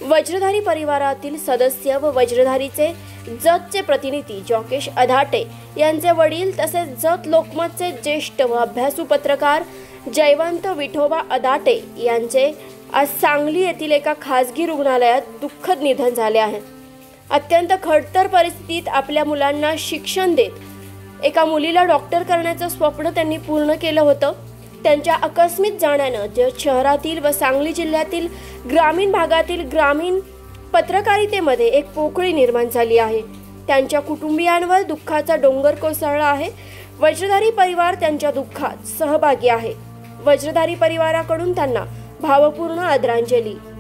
वज्रधारी परिवारातील सदस्य व वज्रधारीचे जतचे प्रतिनिधी जॉकेश अधाटे यांचे वडील तसेच जत लोकमतचे ज्येष्ठ व अभ्यासू पत्रकार जयवंत विठोबा अधाटे यांचे आज सांगली येथील एका खासगी रुग्णालयात दुःखद निधन झाले आहे। अत्यंत खडतर परिस्थितीत आपल्या मुलांना शिक्षण देत एका मुलीला डॉक्टर करण्याचं स्वप्न त्यांनी पूर्ण केलं होतं। त्यांच्या आकस्मिक जाण्यानं जत शहरातील व सांगली जिल्ह्यातील ग्रामीण भागातील ग्रामीण पत्रकारितेमध्ये एक पोकळी निर्माण झाली आहे। त्यांच्या कुटुंबियांवर दुःखाचा डोंगर कोसळला आहे। वज्रधारी परिवार त्यांच्या दुःखात सहभागी आहे। वज्रधारी परिवाराकडून त्यांना भावपूर्ण आदरांजली।